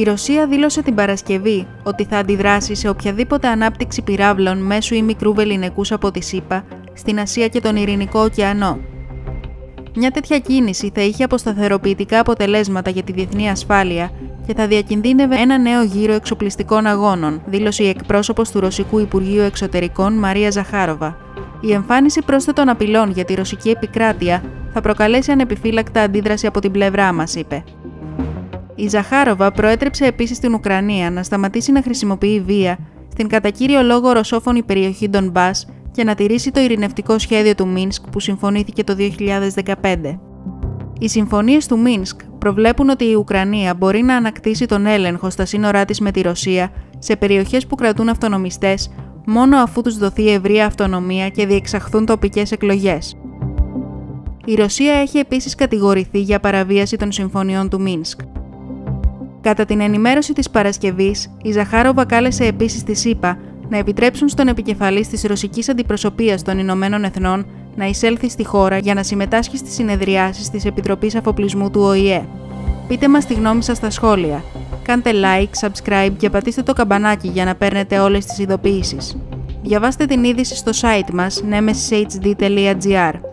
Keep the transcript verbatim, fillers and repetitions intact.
Η Ρωσία δήλωσε την Παρασκευή ότι θα αντιδράσει σε οποιαδήποτε ανάπτυξη πυράβλων μέσου ή μικρού βεληνικούς από τη ΣΥΠΑ στην Ασία και τον Ειρηνικό ωκεανό. Μια τέτοια κίνηση θα είχε αποσταθεροποιητικά αποτελέσματα για τη διεθνή ασφάλεια και θα διακινδύνευε ένα νέο γύρο εξοπλιστικών αγώνων, δήλωσε η εκπρόσωπος του Ρωσικού Υπουργείου Εξωτερικών Μαρία Ζαχάροβα. Η εμφάνιση πρόσθετων απειλών για τη ρωσική επικράτεια θα προκαλέσει ανεπιφύλακτα αντίδραση από την πλευρά μας, είπε. Η Ζαχάροβα προέτρεψε επίσης την Ουκρανία να σταματήσει να χρησιμοποιεί βία στην κατά κύριο λόγο ρωσόφωνη περιοχή Ντονμπάς και να τηρήσει το ειρηνευτικό σχέδιο του Μίνσκ που συμφωνήθηκε το δύο χιλιάδες δεκαπέντε. Οι συμφωνίες του Μίνσκ προβλέπουν ότι η Ουκρανία μπορεί να ανακτήσει τον έλεγχο στα σύνορά της με τη Ρωσία σε περιοχές που κρατούν αυτονομιστές μόνο αφού τους δοθεί ευρεία αυτονομία και διεξαχθούν τοπικές εκλογές. Η Ρωσία έχει επίσης κατηγορηθεί για παραβίαση των συμφωνιών του Μίνσκ. Κατά την ενημέρωση της Παρασκευής, η Ζαχάροβα κάλεσε επίσης τη ΣΥΠΑ να επιτρέψουν στον επικεφαλής της ρωσικής αντιπροσωπείας των Ηνωμένων Εθνών να εισέλθει στη χώρα για να συμμετάσχει στις συνεδριάσεις της Επιτροπής Αφοπλισμού του Ο Η Ε. Πείτε μας τη γνώμη σας στα σχόλια. Κάντε like, subscribe και πατήστε το καμπανάκι για να παίρνετε όλες τις ειδοποιήσεις. Διαβάστε την είδηση στο site μας nemesis h d τελεία g r.